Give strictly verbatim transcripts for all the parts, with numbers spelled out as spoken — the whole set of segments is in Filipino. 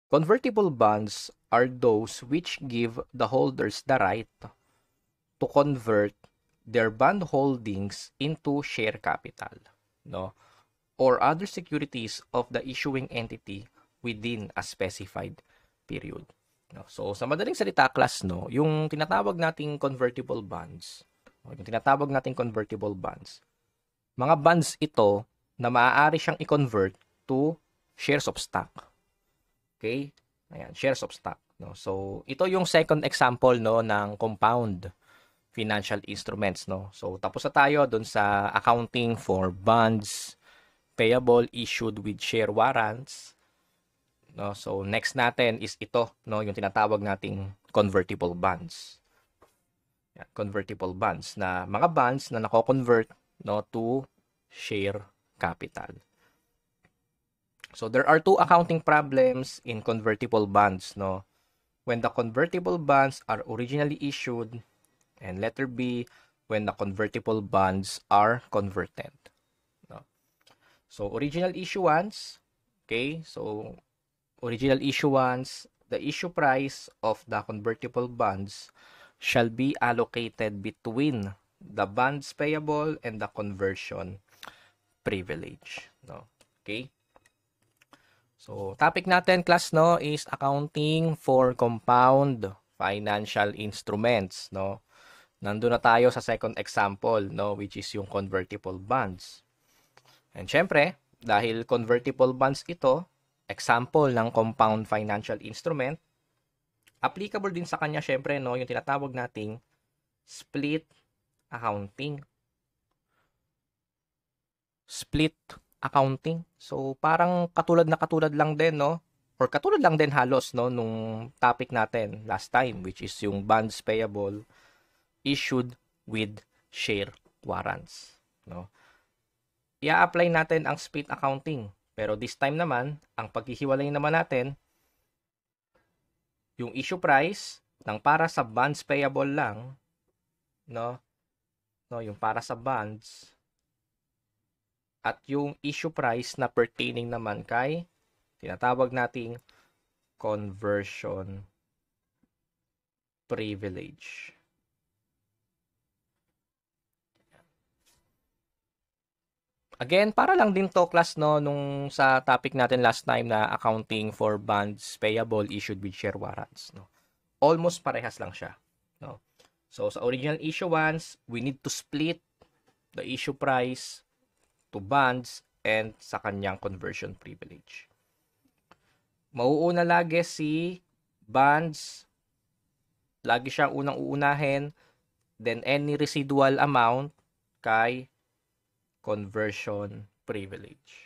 Convertible bonds are those which give the holders the right to convert their bond holdings into share capital, no? Or other securities of the issuing entity within a specified period. No? So, sa madaling salita, class, no, yung tinatawag nating convertible bonds, no, yung tinatawag nating convertible bonds, mga bonds ito na maaari siyang i-convert to shares of stock. Okay? Ayan, shares of stock. No? So, ito yung second example, no, ng compound financial instruments, no. So, tapos na tayo dun sa accounting for bonds payable issued with share warrants, no. So, next natin is ito, no, yung tinatawag nating convertible bonds. Yan, convertible bonds na mga bonds na nako-convert, no, to share capital. So, there are two accounting problems in convertible bonds, no. When the convertible bonds are originally issued, and letter B, when the convertible bonds are converted. No? So, original issuance, okay? So, original issuance, the issue price of the convertible bonds shall be allocated between the bonds payable and the conversion privilege. No? Okay? So, topic natin, class, no, is accounting for compound financial instruments, no? Nandun na tayo sa second example, no, which is yung convertible bonds. And syempre, dahil convertible bonds ito, example ng compound financial instrument, applicable din sa kanya syempre, no, yung tinatawag nating split accounting. Split accounting. So, parang katulad na katulad lang din, no, or katulad lang din halos, no, nung topic natin last time, which is yung bonds payable issued with share warrants, no. I-apply natin ang split accounting, pero this time naman, ang paghihiwalay naman natin, yung issue price ng para sa bonds payable lang, no, no, yung para sa bonds, at yung issue price na pertaining naman kay tinatawag nating conversion privilege. Again, para lang din to, class, no, nung sa topic natin last time na accounting for bonds payable issued with share warrants, no. Almost parehas lang siya, no. So, sa original issuance, we need to split the issue price to bonds and sa kanyang conversion privilege. Mauuna lagi si bonds, lagi siyang unang uunahin, then any residual amount kay conversion privilege.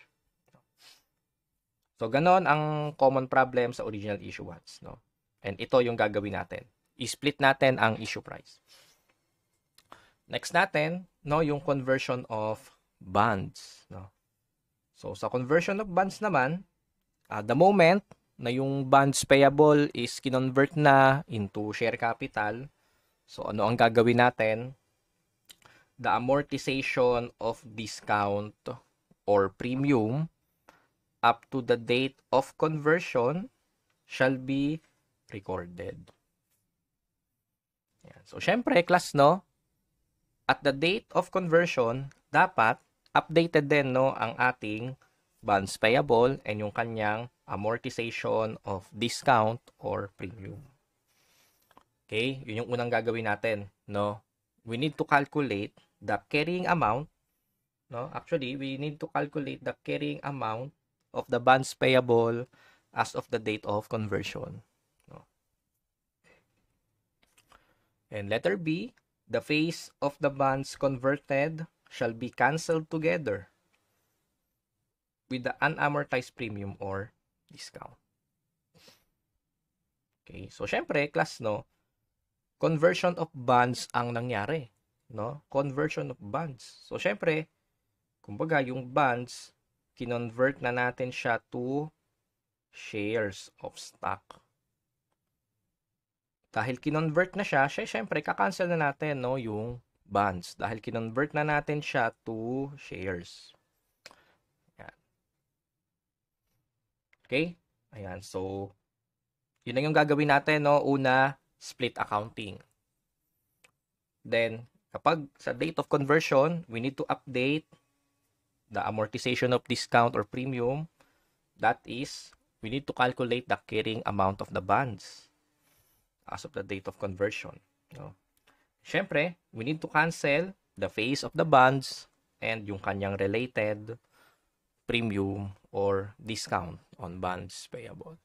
So, ganon ang common problem sa original issuance, no? And ito yung gagawin natin. I-split natin ang issue price. Next natin, no, yung conversion of bonds, no? So, sa conversion of bonds naman, uh, the moment na yung bonds payable is kinonvert na into share capital, so ano ang gagawin natin? The amortization of discount or premium up to the date of conversion shall be recorded. Yan. So, syempre, class, no, at the date of conversion, dapat updated din, no, ang ating bonds payable and yung kanyang amortization of discount or premium. Okay? Yun yung unang gagawin natin, no? We need to calculate the carrying amount, no? Actually, we need to calculate the carrying amount of the bonds payable as of the date of conversion, no? And letter B, the face of the bonds converted shall be canceled together with the unamortized premium or discount. Okay, so syempre, class, no, conversion of bonds ang nangyari, no? Conversion of bonds. So, syempre, kumbaga, yung bonds, kinonvert na natin siya to shares of stock. Dahil kinonvert na siya, siya syempre, kakancel na natin, no, yung bonds. Dahil kinonvert na natin siya to shares. Ayan. Okay? Ayan, so, Yun na yung gagawin natin, no? Una, split accounting. Then, kapag sa date of conversion, we need to update the amortization of discount or premium. That is, we need to calculate the carrying amount of the bonds as of the date of conversion. No? Siyempre, we need to cancel the face of the bonds and yung kanyang related premium or discount on bonds payable.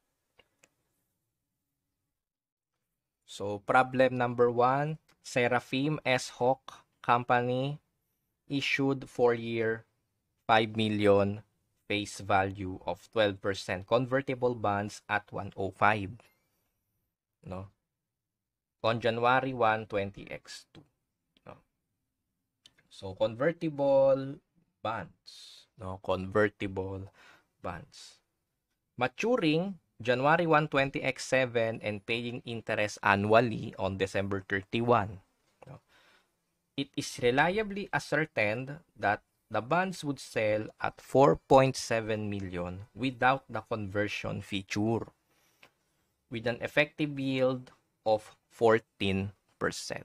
So, problem number one, Seraphim S. Hawk Company issued four-year five million face value of twelve percent convertible bonds at one oh five. No? On January first, twenty oh two. No? So, convertible bonds. No? Convertible bonds. Maturing January first, twenty oh seven and paying interest annually on December thirty-first. No? It is reliably ascertained that the bonds would sell at four point seven million without the conversion feature with an effective yield of fourteen percent.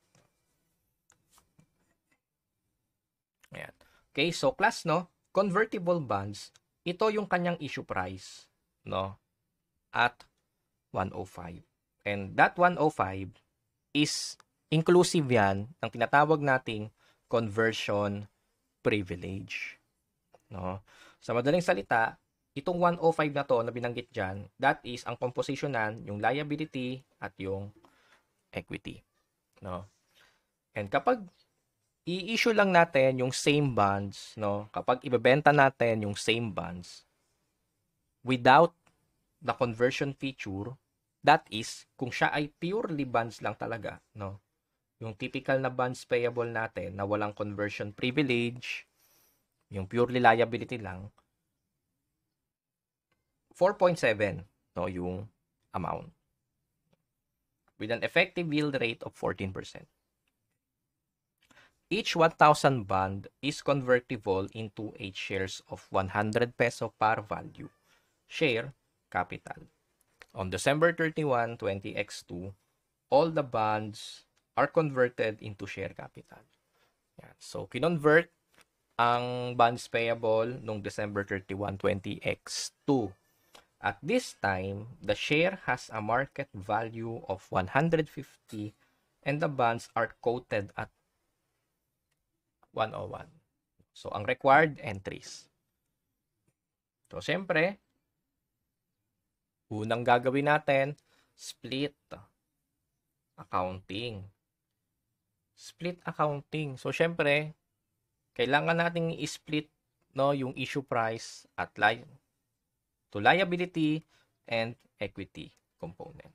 Ayan. Okay, so class, no, convertible bonds, ito yung kanyang issue price, no, at one oh five. And that one oh five is inclusive yan ng tinatawag nating conversion privilege. No? Sa madaling salita, itong one oh five na to na binanggit dyan, that is ang compositionan, yung liability at yung equity. No? And kapag i-issue lang natin yung same bonds, no? Kapag ibebenta natin yung same bonds without the conversion feature, that is, kung siya ay purely bonds lang talaga, no? Yung typical na bonds payable natin na walang conversion privilege, yung purely liability lang, four point seven, no, yung amount. With an effective yield rate of fourteen percent. Each one thousand bond is convertible into eight shares of one hundred peso par value share capital. On December thirty-first, twenty oh two, all the bonds are converted into share capital. Yan. So, kinonvert ang bonds payable noong December thirty-first, twenty oh two. At this time, the share has a market value of one hundred fifty and the bonds are quoted at one oh one. So, ang required entries. So, siyempre, unang gagawin natin, split accounting. Split accounting. So, siyempre, kailangan nating i-split, no, yung issue price at li to liability and equity component.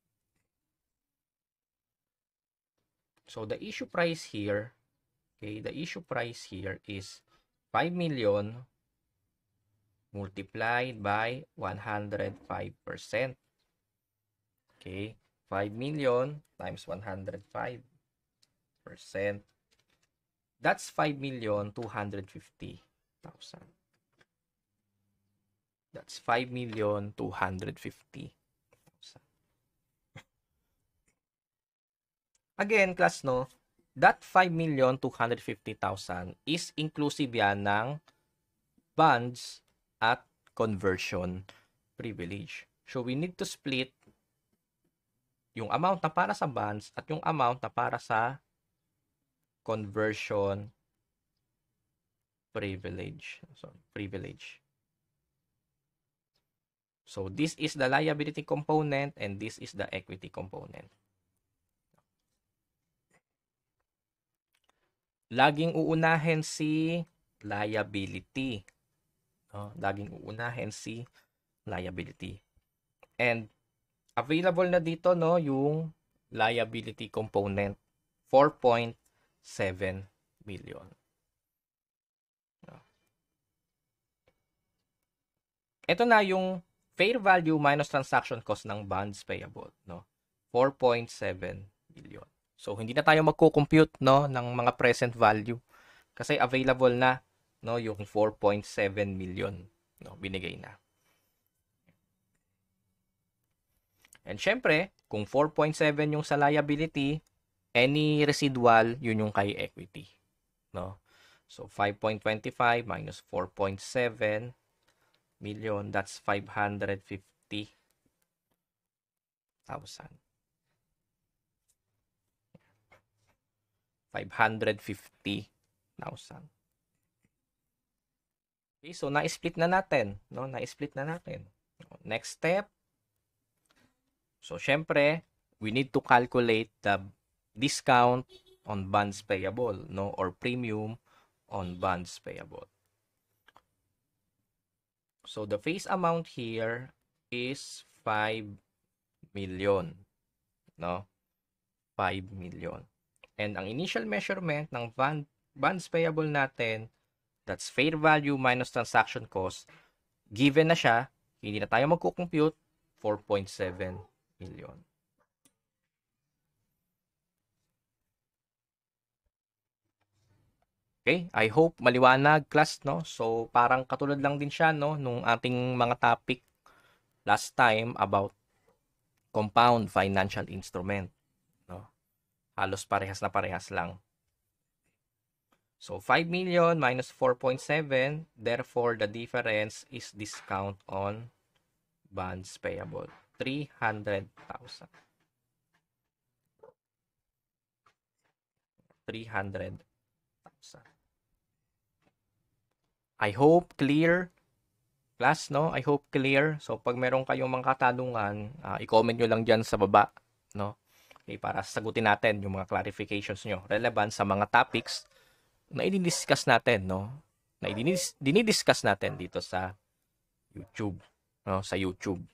So, the issue price here, okay, the issue price here is five million multiplied by one hundred five percent. Okay, five million times one hundred five percent. That's five million two hundred fifty thousand. That's five million two hundred fifty thousand. Again, class, no, that five million two hundred fifty thousand is inclusive yan ng bonds at conversion privilege. So, we need to split yung amount na para sa bonds at yung amount na para sa conversion privilege. So, privilege. So, this is the liability component and this is the equity component. Laging uunahin si liability. No? Laging uunahin si liability. And available na dito, no, yung liability component, four point seven million. No? Ito na yung fair value minus transaction cost ng bonds payable, no? four point seven million. So, hindi na tayo magko-compute, no, ng mga present value kasi available na, no, yung four point seven million, no, binigay na. And syempre, kung four point seven yung sa liability, any residual, yun yung kay equity. No? So, five point two five minus four point seven million, that's five hundred fifty thousand. five hundred fifty thousand. Okay, so na-split na natin. No? Na-split na natin. Next step. So, syempre, we need to calculate the discount on bonds payable, no, or premium on bonds payable. So the face amount here is five million, no? five million. And ang initial measurement ng bond, bonds payable natin, that's fair value minus transaction cost. Given na siya, hindi na tayo magko-compute, four point seven million. Okay, I hope maliwanag, class, no? So, parang katulad lang din siya, no, nung ating mga topic last time about compound financial instrument, no? Halos parehas na parehas lang. So, five million minus four point seven, therefore, the difference is discount on bonds payable, three hundred thousand. three hundred thousand. I hope clear, class, no? I hope clear. So, pag meron kayong mga katanungan, uh, i-comment nyo lang dyan sa baba, no? Okay, para sagutin natin yung mga clarifications nyo relevant sa mga topics na i-discuss natin, no? Na i-discuss natin dito sa YouTube, no? Sa YouTube.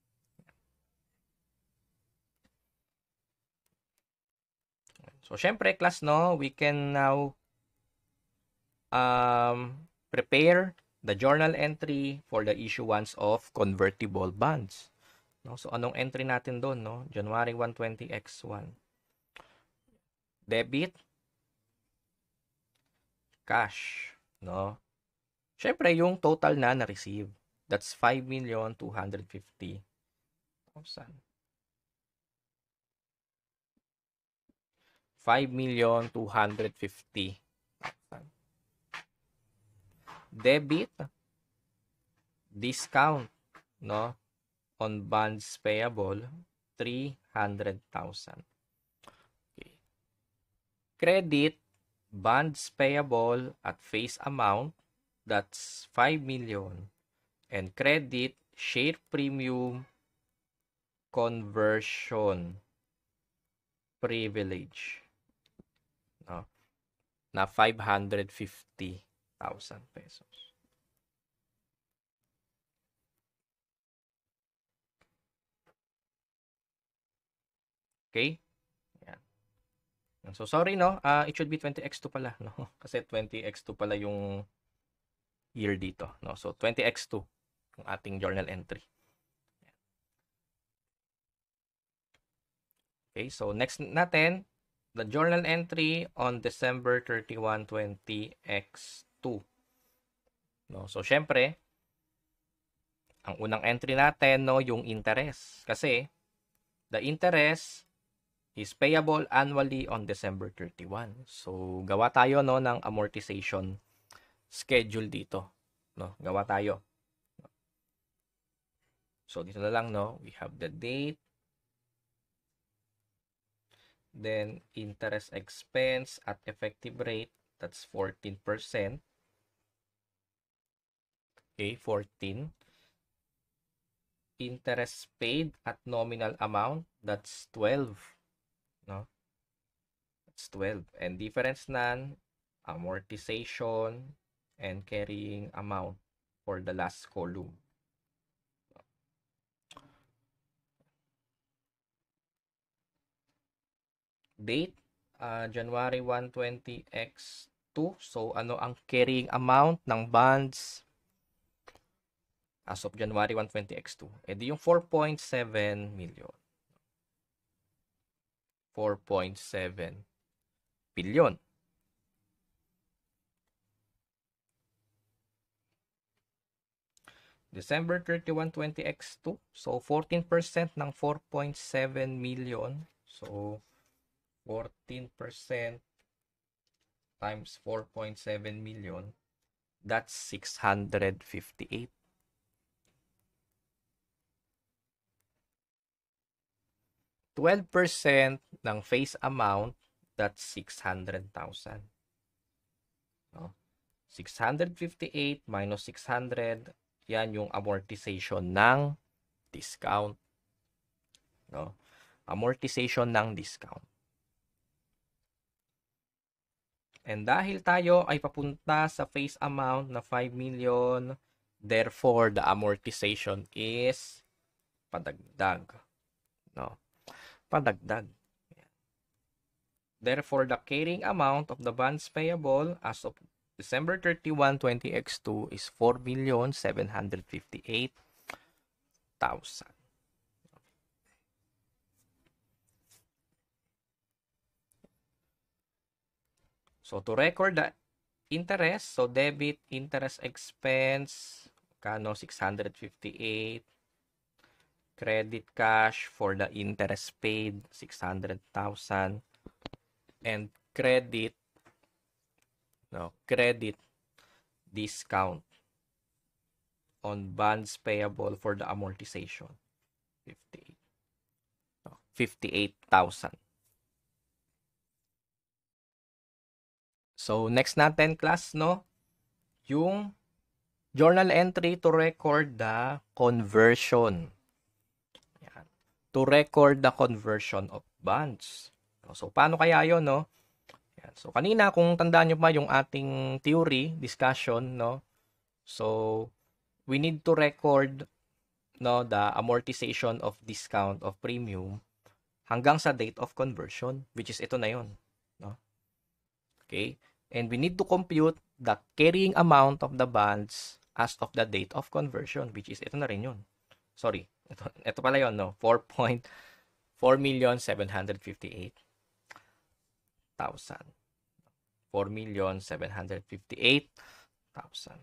So, syempre, class, no? We can now um, prepare the journal entry for the issuance of convertible bonds. No? So, anong entry natin doon, no? January one twenty X one. Debit. Cash. No? Syempre, yung total na na-receive. That's five million two hundred fifty thousand. five million two hundred fifty thousand. Debit. Discount, no? On bonds payable, three hundred thousand. Okay. Credit, bonds payable at face amount, that's five million. And credit, share premium conversion privilege, no? Na five hundred fifty thousand pesos. Okay? Yan. So, sorry, no? Uh, it should be twenty X two pala, no? Kasi twenty X two pala yung year dito, no? So, twenty X two yung ating journal entry. Okay, so next natin, the journal entry on December thirty-first, twenty X two. No? So, syempre, ang unang entry natin, no, yung interest. Kasi, the interest is payable annually on December thirty-first. So, gawa tayo, no, ng amortization schedule dito. No? Gawa tayo. So, dito na lang, no, we have the date. Then, interest expense at effective rate, that's fourteen percent. Okay, fourteen. Interest paid at nominal amount, that's twelve. No? That's twelve. And difference nan, amortization and carrying amount for the last column. Date, uh, January one twenty X two. So, ano ang carrying amount ng bonds as of January one twenty X two? E di yung four point seven million. four point seven billion. December thirty-one, twenty x two. So, fourteen percent ng four point seven million. So, fourteen percent times four point seven million. That's six hundred fifty-eight. twelve percent ng face amount, that's six hundred thousand. No? six hundred fifty-eight minus six hundred, yan yung amortization ng discount. No? Amortization ng discount. And dahil tayo ay papunta sa face amount na five million, therefore the amortization is padagdag. No? Padagdag. Therefore, the carrying amount of the bonds payable as of December thirty-one, twenty x two is four million seven hundred fifty-eight thousand. So, to record the interest, so debit interest expense, kano six hundred fifty-eight. Credit cash for the interest paid, six hundred thousand. And credit, no, credit discount on bonds payable for the amortization, fifty-eight. No, fifty-eight thousand. So, next natin, class, no? Yung journal entry to record the conversion. Yan. To record the conversion of bonds. So, paano kaya yun, no? Yan. So, kanina, kung tandaan nyo pa yung ating theory, discussion, no? So, we need to record, no, the amortization of discount of premium hanggang sa date of conversion, which is ito na yun, no? Okay? And we need to compute the carrying amount of the bonds as of the date of conversion, which is ito na rin yun. Sorry, ito, ito pala yun, no? four point four million seven hundred fifty-eight thousand. four million seven hundred fifty-eight thousand.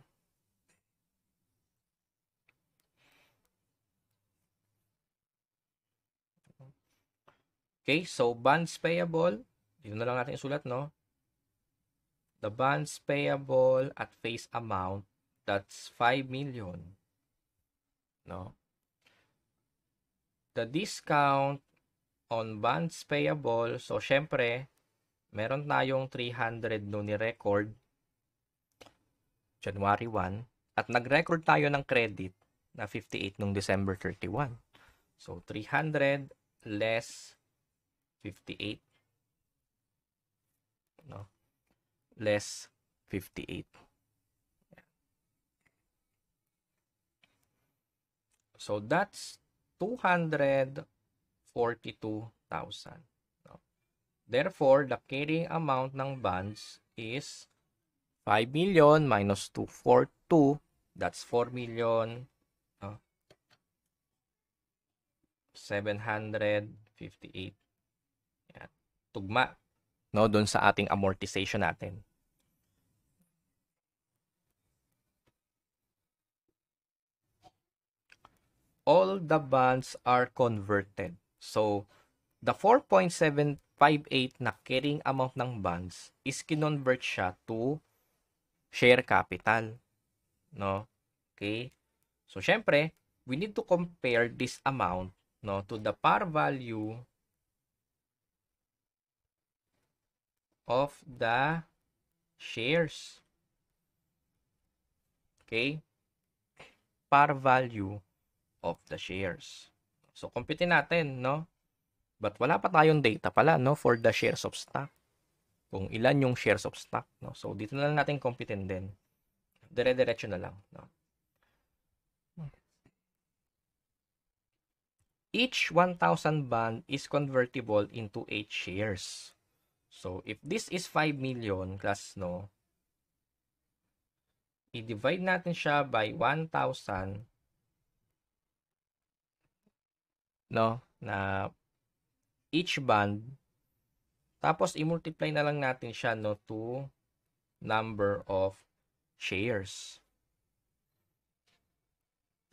Okay, so bonds payable, dito na lang natin isulat, no? The bonds payable at face amount, that's five million. No? The discount on bonds payable, so syempre, meron tayong three hundred no ni-record January first, at nag-record tayo ng credit na fifty-eight nung December thirty-one. So, three hundred less fifty-eight. No? Less fifty-eight. So, that's two hundred forty-two thousand. No? Therefore, the carrying amount ng bonds is five million minus two hundred forty-two. That's four million no? seven hundred fifty-eight. Yan. Tugma, no, doon sa ating amortization natin. All the bonds are converted. So, the four point seven five eight na carrying amount ng bonds is kinonvert siya to share capital. No? Okay? So, syempre, we need to compare this amount, no, to the par value of the shares. Okay? Par value of the shares. So, compute natin, no? But wala pa tayong data pala, no, for the shares of stock. Kung ilan yung shares of stock, no? So, dito na lang natin computein din. Dire-diretso na lang, no? Each one thousand bond is convertible into eight shares. So, if this is five million, class, no, i-divide natin siya by one thousand, no, na each bond, tapos i-multiply na lang natin siya, no, to number of shares.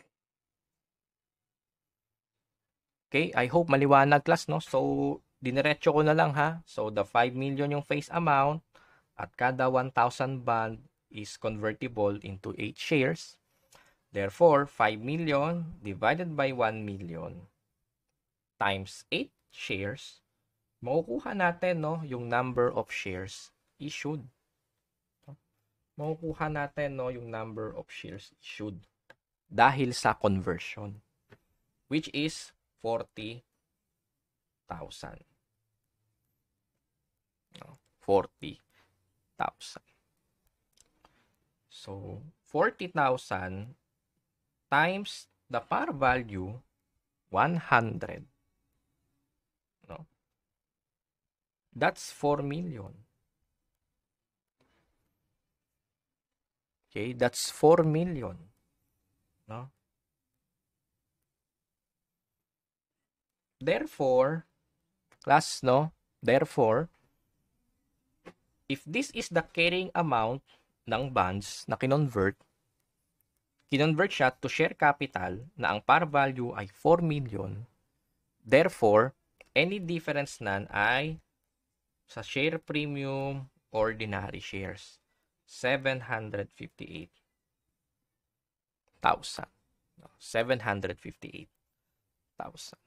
Okay, I hope maliwanag class, no? So, diniretso ko na lang ha. So, the five million yung face amount at kada one thousand bond is convertible into eight shares. Therefore, five million divided by one million times eight shares, makukuha natin, no, yung number of shares issued. Makukuha natin, no, yung number of shares issued dahil sa conversion, which is forty thousand. No, forty thousand. So, forty thousand times the par value, one hundred. No? That's four million. Okay, that's four million. No? Therefore, class, no? Therefore, if this is the carrying amount ng bonds na kinonvert, kinonvert siya to share capital na ang par value ay four million. Therefore, any difference nan ay sa share premium, ordinary shares, seven hundred fifty-eight thousand. seven hundred fifty-eight thousand.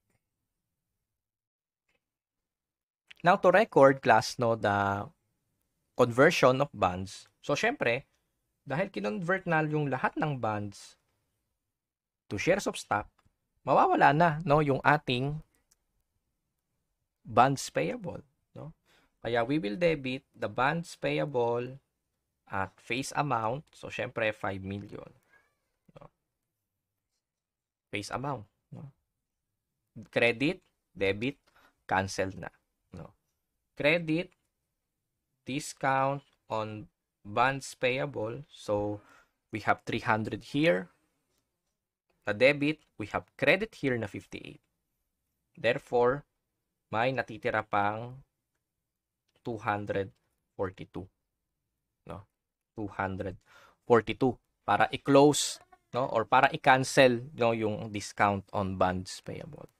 Now, to record, class, no, the conversion of bonds. So, syempre, dahil kinonvert na yung lahat ng bonds to shares of stock, mawawala na, no, yung ating bonds payable. No? Kaya, we will debit the bonds payable at face amount. So, syempre, five million. No? Face amount. No? Credit, debit, cancel na. No? Credit, discount on bonds payable. So, we have three hundred here. The debit, we have credit here na fifty-eight. Therefore, may natitira pang two hundred forty-two. No? two hundred forty-two para i-close, no, or para i-cancel, no, yung discount on bonds payable.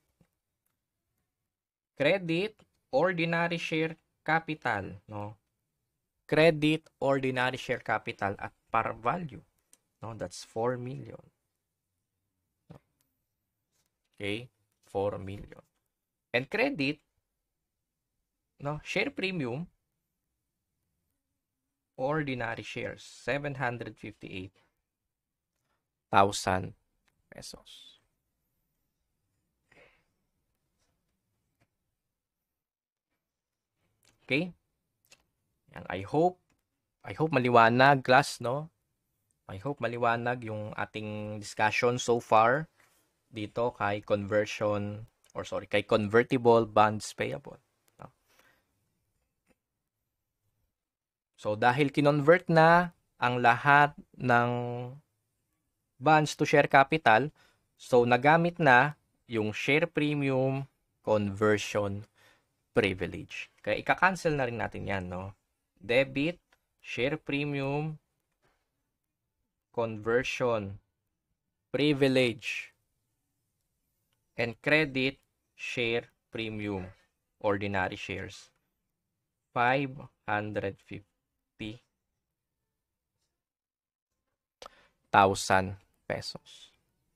Credit, ordinary share capital, no? Credit, ordinary share capital at par value. No, that's four million. Okay, four million. And credit, no, share premium, ordinary shares, seven hundred fifty-eight thousand pesos. Okay? Yan, I hope I hope maliwanag, class, no? I hope maliwanag yung ating discussion so far dito kay conversion or sorry, kay convertible bonds payable. No? So dahil kinonvert na ang lahat ng bonds to share capital, so nagamit na yung share premium conversion privilege. Kaya ika-cancel na rin natin yan, no? Debit, share premium, conversion privilege, and credit, share premium, ordinary shares, five hundred fifty thousand pesos.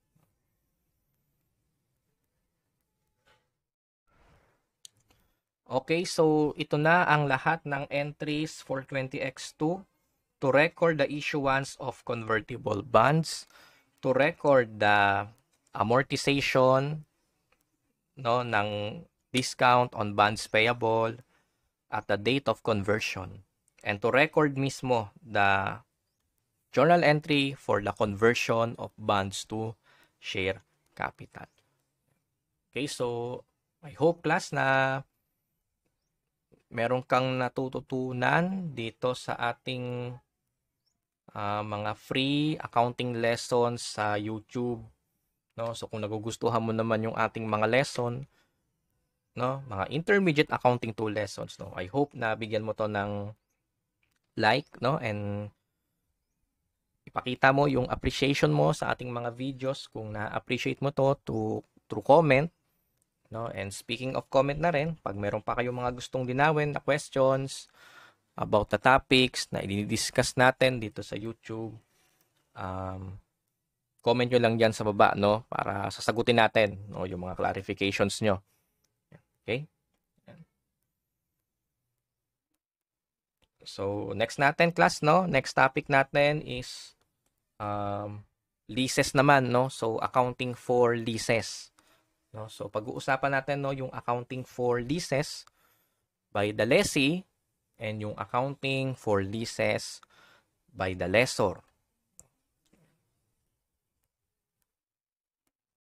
Okay, so ito na ang lahat ng entries for twenty X two to record the issuance of convertible bonds, to record the amortization, no, ng discount on bonds payable at the date of conversion, and to record mismo the journal entry for the conversion of bonds to share capital. Okay, so I hope, class, na meron kang natututunan dito sa ating uh, mga free accounting lessons sa YouTube, no? So kung nagugustuhan mo naman yung ating mga lesson, no, mga intermediate accounting two lessons, no, I hope na bigyan mo to ng like, no, and ipakita mo yung appreciation mo sa ating mga videos kung na-appreciate mo to to through comment, no? And speaking of comment na rin, pag meron pa kayong mga gustong linawin na questions about the topics na i-discuss natin dito sa YouTube, um, comment nyo lang dyan sa baba, no? Para sasagutin natin, no? Yung mga clarifications nyo. Okay? So, next natin, class, no? Next topic natin is um, leases naman, no? So, accounting for leases. No? So, pag-uusapan natin, no, yung accounting for leases by the lessee and yung accounting for leases by the lessor.